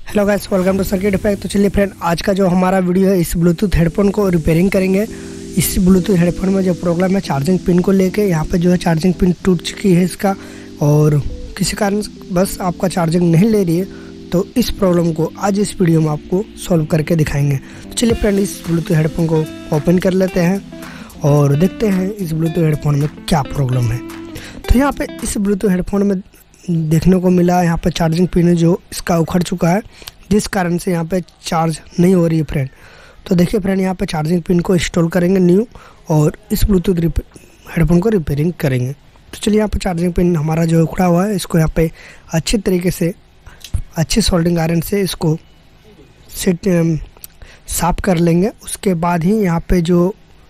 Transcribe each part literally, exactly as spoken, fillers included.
Hello guys, welcome to circuit effect. तो चलिए friend, आज का जो हमारा वीडियो है इस ब्लूटूथ हेडफोन को रिपेयरिंग करेंगे। इस ब्लूटूथ हेडफोन में जो प्रॉब्लम है चार्जिंग पिन को लेके, यहाँ पे जो है चार्जिंग पिन टूट चुकी है इसका, और किसी कारण बस आपका चार्जिंग नहीं ले रही है। तो इस प्रॉब्लम को आज इस वीडियो में आपको सॉल्व करके दिखाएंगे। तो चलिए फ्रेंड, इस ब्लूटूथ हेडफोन को ओपन कर लेते हैं और देखते हैं इस ब्लूटूथ हेडफोन में क्या प्रॉब्लम है। तो यहाँ पे इस ब्लूटूथ हेडफोन में देखने को मिला, यहाँ पे चार्जिंग पिन जो इसका उखड़ चुका है, जिस कारण से यहाँ पे चार्ज नहीं हो रही है फ्रेंड। तो देखिए फ्रेंड, यहाँ पे चार्जिंग पिन को इंस्टॉल करेंगे न्यू और इस ब्लूटूथ हेडफोन को रिपेयरिंग करेंगे। तो चलिए, यहाँ पे चार्जिंग पिन हमारा जो उखड़ा हुआ है इसको यहाँ पे अच्छे तरीके से अच्छी सोल्डिंग आयरन से इसको सेट साफ कर लेंगे। उसके बाद ही यहाँ पे जो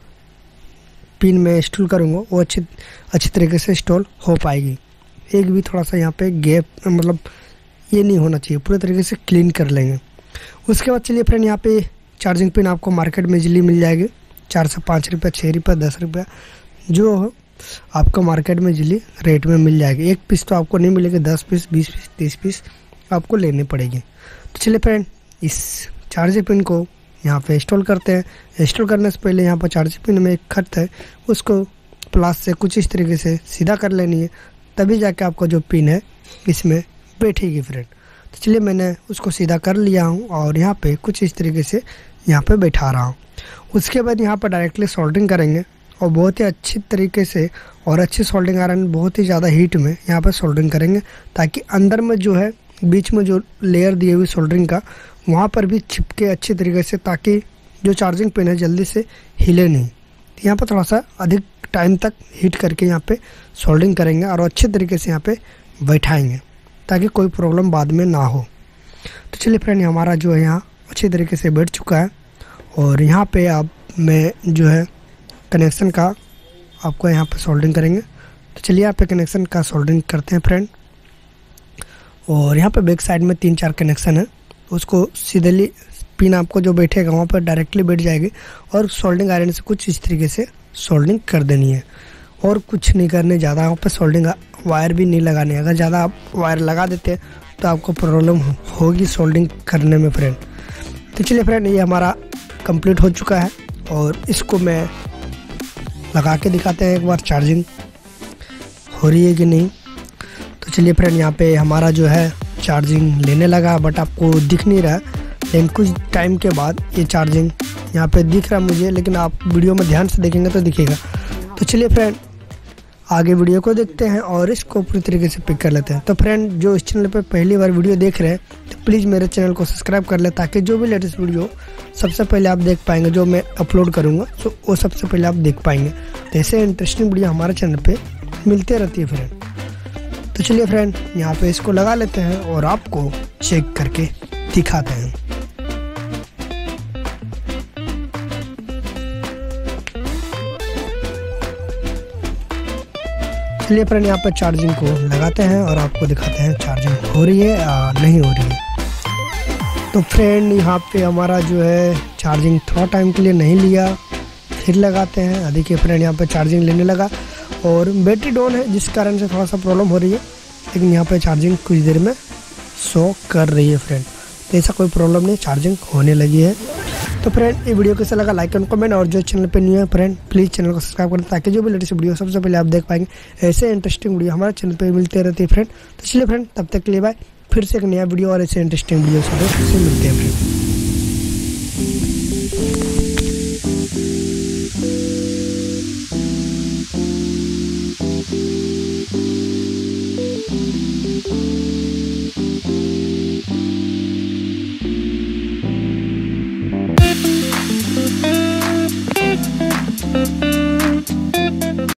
पिन में इंस्टॉल करूँगा वो अच्छी अच्छी तरीके से इंस्टॉल हो पाएगी। एक भी थोड़ा सा यहाँ पे गैप मतलब ये नहीं होना चाहिए, पूरे तरीके से क्लीन कर लेंगे। उसके बाद चलिए फ्रेंड, यहाँ पे चार्जिंग पिन आपको मार्केट में इजीली मिल जाएगी, चार से पाँच रुपये, छः रुपये, दस रुपये, जो हो आपको मार्केट में इजीली रेट में मिल जाएगी। एक पीस तो आपको नहीं मिलेगी, दस पीस, बीस पीस, तीस पीस आपको लेने पड़ेगी। तो चलिए फ्रेंड, इस चार्जिंग पिन को यहाँ पे इंस्टॉल करते हैं। इंस्टॉल करने से पहले यहाँ पर चार्जिंग पिन में एक खत है, उसको प्लास से कुछ इस तरीके से सीधा कर लेनी है, तभी जाके आपका जो पिन है इसमें बैठेगी फ्रेंड। तो चलिए, मैंने उसको सीधा कर लिया हूँ और यहाँ पे कुछ इस तरीके से यहाँ पे बैठा रहा हूँ। उसके बाद यहाँ पर डायरेक्टली सोल्डरिंग करेंगे और बहुत ही अच्छी तरीके से और अच्छी सोल्डरिंग आयरन बहुत ही ज़्यादा हीट में यहाँ पर सोल्डरिंग करेंगे, ताकि अंदर में जो है बीच में जो लेयर दी हुई सोल्डरिंग का वहाँ पर भी चिपके अच्छी तरीके से, ताकि जो चार्जिंग पिन है जल्दी से हिले नहीं। तो यहाँ पर थोड़ा सा अधिक टाइम तक हीट करके यहाँ पे सोल्डरिंग करेंगे और अच्छे तरीके से यहाँ पे बैठाएंगे, ताकि कोई प्रॉब्लम बाद में ना हो। तो चलिए फ्रेंड, हमारा जो है यहाँ अच्छी तरीके से बैठ चुका है और यहाँ पे आप मैं जो है कनेक्शन का आपको यहाँ पे सोल्डरिंग करेंगे। तो चलिए, यहाँ पे कनेक्शन का सोल्डरिंग करते हैं फ्रेंड। और यहाँ पे बैक साइड में तीन चार कनेक्शन है, उसको सीधे पिन आपको जो बैठेगा वहाँ पर डायरेक्टली बैठ जाएगी और सोल्डरिंग आयरन से कुछ इस तरीके से सोल्डरिंग कर देनी है और कुछ नहीं करने, ज़्यादा वहाँ पर सोल्डरिंग वायर भी नहीं लगानी है। अगर ज़्यादा आप वायर लगा देते हैं तो आपको प्रॉब्लम होगी सोल्डरिंग करने में फ्रेंड। तो चलिए फ्रेंड, ये हमारा कंप्लीट हो चुका है और इसको मैं लगा के दिखाते हैं एक बार चार्जिंग हो रही है कि नहीं। तो चलिए फ्रेंड, यहाँ पे हमारा जो है चार्जिंग लेने लगा, बट आपको दिख नहीं रहा, लेकिन कुछ टाइम के बाद ये चार्जिंग यहाँ पे दिख रहा है मुझे, लेकिन आप वीडियो में ध्यान से देखेंगे तो दिखेगा। तो चलिए फ्रेंड, आगे वीडियो को देखते हैं और इसको पूरी तरीके से पिक कर लेते हैं। तो फ्रेंड, जो इस चैनल पे पहली बार वीडियो देख रहे हैं तो प्लीज़ मेरे चैनल को सब्सक्राइब कर ले, ताकि जो भी लेटेस्ट वीडियो सबसे पहले आप देख पाएंगे, जो मैं अपलोड करूँगा तो वो सबसे पहले आप देख पाएंगे। तो ऐसे इंटरेस्टिंग वीडियो हमारे चैनल पर मिलते रहती है फ्रेंड। तो चलिए फ्रेंड, यहाँ पे इसको लगा लेते हैं और आपको चेक करके दिखाते हैं। चलिए फ्रेंड, यहाँ पर चार्जिंग को लगाते हैं और आपको दिखाते हैं चार्जिंग हो रही है या नहीं हो रही है। तो फ्रेंड, यहाँ पे हमारा जो है चार्जिंग थोड़ा टाइम के लिए नहीं लिया, फिर लगाते हैं। देखिए फ्रेंड, यहाँ पे चार्जिंग लेने लगा और बैटरी डाउन है, जिस कारण से थोड़ा सा प्रॉब्लम हो रही है, लेकिन यहाँ पे चार्जिंग कुछ देर में शो कर रही है फ्रेंड। तो ऐसा कोई प्रॉब्लम नहीं, चार्जिंग होने लगी है। तो फ्रेंड, ये वीडियो कैसा लगा लाइक एंड कमेंट, और जो चैनल पे न्यू है फ्रेंड प्लीज़ चैनल को सब्सक्राइब करें, ताकि जो भी लेटेस्ट वीडियो सबसे पहले आप देख पाएंगे। ऐसे इंटरेस्टिंग वीडियो हमारे चैनल पे मिलते रहती है फ्रेंड। तो चलिए फ्रेंड, तब तक के लिए बाय, फिर से एक नया वीडियो और ऐसे इंटरेस्टिंग वीडियो से मिलते हैं फ्रेंड।